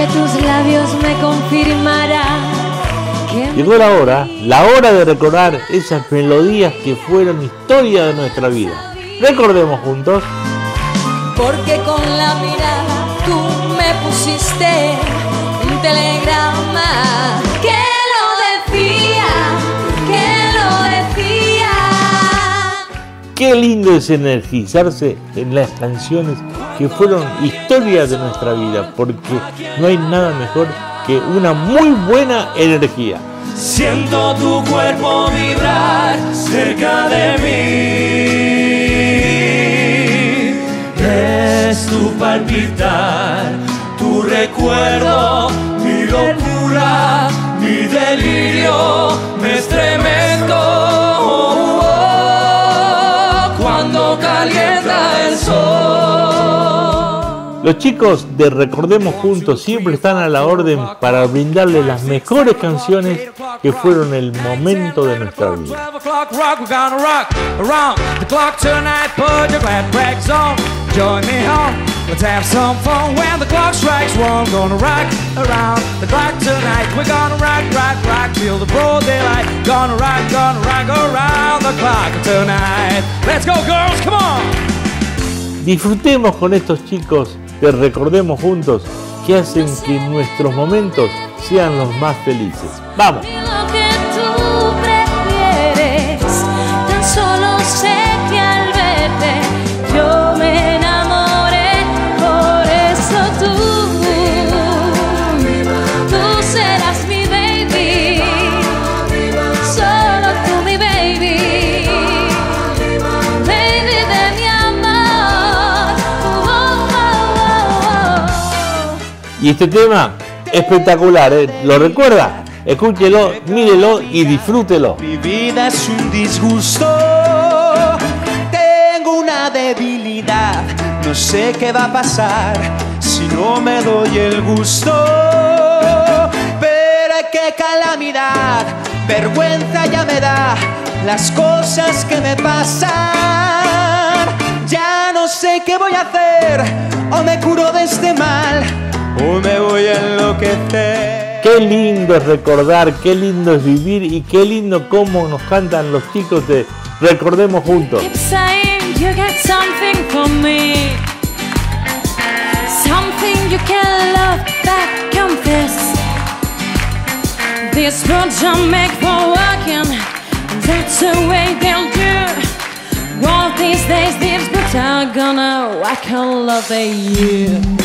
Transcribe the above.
de tus labios me confirmará que... Llegó la hora de recordar esas melodías que fueron historia de nuestra vida. Recordemos juntos. Porque con la mirada tú me pusiste un telegrama que lo decía. Qué lindo es energizarse en las canciones que fueron historia de nuestra vida, porque no hay nada mejor que una muy buena energía. Siento tu cuerpo vibrar cerca de mí. Es tu palpitar, tu recuerdo, mi locura, mi delirio, me estremezco. Cuando calienta el sol. Los chicos de Recordemos Juntos siempre están a la orden para brindarles las mejores canciones que fueron el momento de nuestra vida. Let's have some fun when the clock strikes one. Gonna rock around the clock tonight. We're gonna rock, rock, rock till the broad daylight. Gonna rock around the clock tonight. Let's go, girls, come on. Disfrutemos con estos chicos que Recordemos Juntos, que hacen que nuestros momentos sean los más felices. ¡Vamos! Lo que tú prefieres, tan solo sé que al verte yo me enamoré, por eso tú serás mi baby, solo tú mi baby, baby de mi amor. Y este tema espectacular, ¿lo recuerda? Escúchelo, mírelo y disfrútelo. Mi vida es un disgusto. Tengo una debilidad. No sé qué va a pasar si no me doy el gusto. Pero qué calamidad, vergüenza ya me da las cosas que me pasan. Ya no sé qué voy a hacer, o me curo de este mal, o me voy a enloquecer. Qué lindo es recordar, qué lindo es vivir y qué lindo cómo nos cantan los chicos de Recordemos Juntos. Keep saying you got something for me, something you can love that confess. These words are made for working, that's the way they'll do. One of these days these books are gonna whack all over you.